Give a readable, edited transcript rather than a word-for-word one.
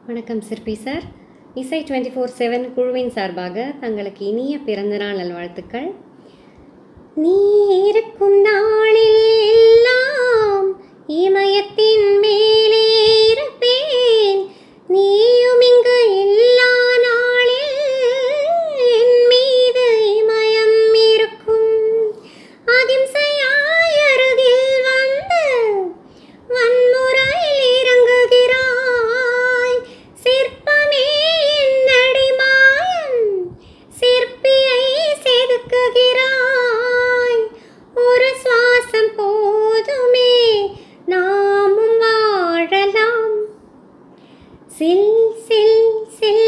வணக்கம் சிற்பி சார். இசை 24/7 குழுவின் சார்பாக தங்களுக்கு இனிய பிறந்தநாள் நல்வாழ்த்துக்கள். நீ இருக்கும் நாளில் எல்லாம் இமயத்தின் மேலே இருப்பேன், நீயும் இங்கு எல்லா நாளில் என் மீது இமயம் இருக்கும். அதிம்சையாய் அருகில் வந்து வன்முறையில் இறங்குகிறாய், சிற்பமே என் அடிமாயம், சிற்பியை செதுக்குகிறாய். ஒரு சுவாசம் போதுமே நாமும் வாழலாம். சில் சில் சில்